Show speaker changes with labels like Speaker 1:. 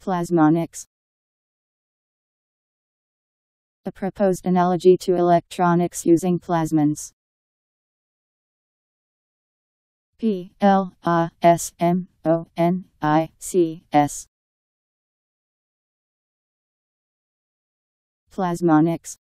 Speaker 1: Plasmonics. A proposed analogy to electronics using plasmons. Plasmonics. Plasmonics.